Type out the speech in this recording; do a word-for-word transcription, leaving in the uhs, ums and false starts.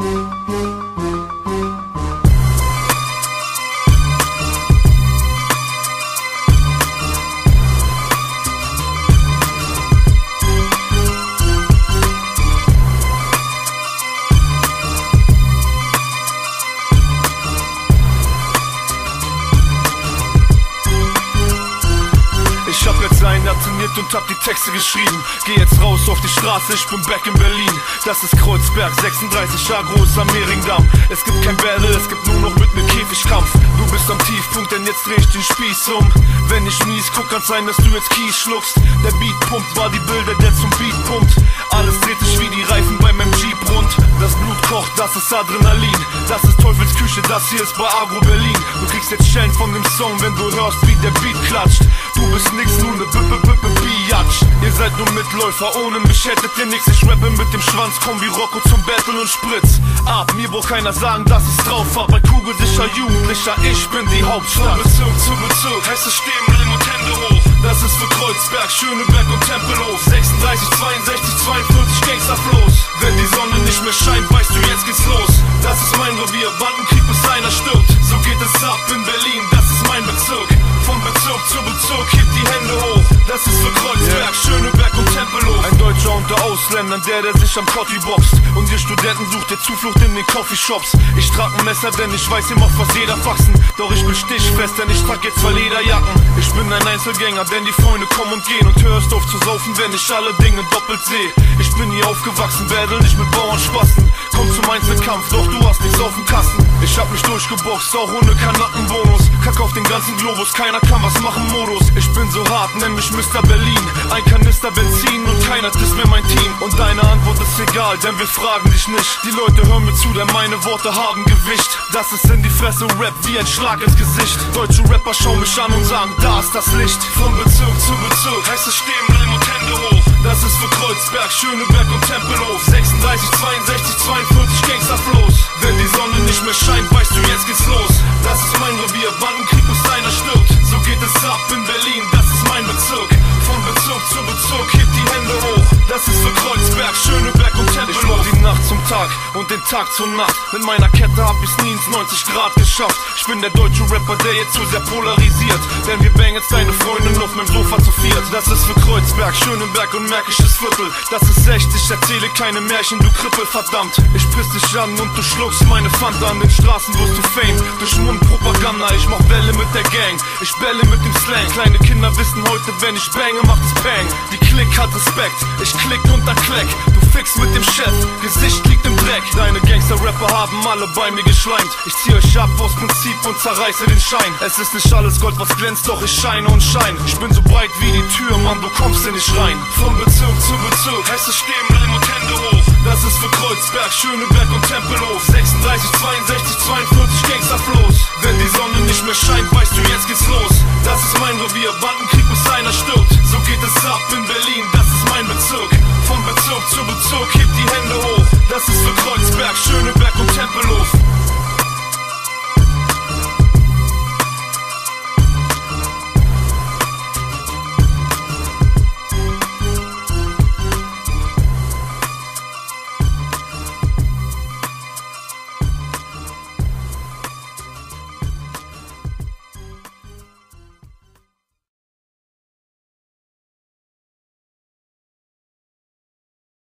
Ich hab jetzt ein Jahr trainiert und hab die Texte geschrieben. Geh jetzt raus auf die Straße, ich bin back in Berlin. Das ist Kreuzberg, sechsunddreißig Jahre groß am Mehringdamm. Es gibt kein Battle, es gibt nur noch mit mir Käfigkampf. Du bist am Tiefpunkt, denn jetzt dreh ich den Spieß um. Wenn ich mies guck, kann's sein, dass du jetzt Kies schluckst. Der Beat pumpt, war die Bilder, der zum Beat pumpt. Alles dreht sich wie die Reifen bei meinem Jeep rund. Das Blut kocht, das ist Adrenalin. Das ist Teufelsküche, das hier ist bei Agro Berlin. Du kriegst jetzt Schellen von dem Song, wenn du hörst, wie der Beat klatscht. Du bist nix, nur ne Bippe, Bippe, Biatsch. Ihr seid nur Mitläufer, ohne mich hättet ihr nix. Ich rappe mit dem Schwanz, komm wie Rocco zum Battle und spritz ab. Mir braucht keiner sagen, dass ich's drauf hab. Ein kugelsicher Jugendlicher, ich bin die Hauptstadt. Von Bezirk zu Bezirk, heißt es stehen, Rim und Hände hoch. Das ist für Kreuzberg, Schöneberg und Tempelhof. Sechsunddreißig, zweiundsechzig, zweiundvierzig Gangsterflows. Wenn die Sonne nicht mehr scheint, weißt du, jetzt geht's los. Das ist mein Revier, Bandenkrieg bis einer stirbt. So geht es ab in Berlin, das ist mein Bezirk. Von Bezirk zu Bezirk, hebt die Hände hoch. Das ist für Kreuzberg, yeah. Schöneberg und Tempelhof. Ein Deutscher unter Ausländern, der, der sich am Kotti boxt. Und ihr Studenten sucht ihr Zuflucht in den Coffeeshops. Ich trag ein Messer, denn ich weiß, ihr macht fast jeder Faxen. Doch ich bin stichfest, denn ich trag jetzt zwei Lederjacken. Ich bin ein Einzelgänger, denn die Freunde kommen und gehen. Und hörst auf zu saufen, wenn ich alle Dinge doppelt sehe. Ich bin hier aufgewachsen, battle nicht mit Bauernspasten. Komm zum Einzelkampf, doch du hast nichts auf dem Kasten. Ich hab mich durchgeboxt, auch ohne Kanackenbonus. Kack auf den ganzen Globus, keiner kann was machen Modus. Ich bin so hart, nenn mich Mister Berlin. Ein Kanister Benzin und keiner ist mehr mein Team. Und deine Antwort ist egal, denn wir fragen dich nicht. Die Leute hören mir zu, denn meine Worte haben Gewicht. Das ist in die Fresse Rap wie ein Schlag ins Gesicht. Deutsche Rapper schauen mich an und sagen, da ist das Licht. Von Bezirk zu Bezirk, heißt es stehen, bleiben und Hände hoch. Das ist für Kreuzberg, Schöneberg und Tempelhof. Sechsunddreißig, zweiundsechzig, zweiundvierzig Gangsterflows. Wenn die Sonne nicht mehr scheint, weißt du, jetzt geht's los. Das ist mein Revier, Bandenkrieg bis einer stirbt. So geht es ab in Berlin, das ist mein Bezirk. Von Bezirk zu Bezirk, hebt die Hände hoch. Das ist für Kreuzberg, Schöneberg und Tempelhof. Ich mach die Nacht zum Tag und den Tag zur Nacht. Mit meiner Kette hab ich's nie ins neunzig Grad geschafft. Ich bin der deutsche Rapper, der jetzt zu sehr polarisiert. Denn wir bangen jetzt deine Freundin auf meinem Sofa zu viert. Das ist für Kreuzberg, Schöneberg und Märkisches Viertel. Das ist echt, ich erzähle keine Märchen, du Krippel, verdammt. Ich piss dich an und du schluckst meine Fanta. An den Straßen wirst du Fame, durch Mundpropaganda. Ich mach Welle mit der Gang, ich bälle mit dem Slang. Kleine Kinder wissen heute, wenn ich bange, macht es Bang. Die Klick hat Respekt, ich klick und dann kleck. Du fix mit dem Chef, Gesicht liegt im Dreck. Deine Gangster-Rapper haben alle bei mir geschleimt. Ich zieh euch ab aus Prinzip und zerreiße den Schein. Es ist nicht alles Gold, was glänzt, doch ich scheine und schein. Ich bin so breit wie die Tür, Mann, du kommst hier nicht rein. Von Bezirk zu Bezirk, heißt es stehen, bleiben und Hände hoch. Das ist für Kreuzberg, Schöneberg und Tempelhof. Sechsunddreißig, zweiundsechzig, zweiundvierzig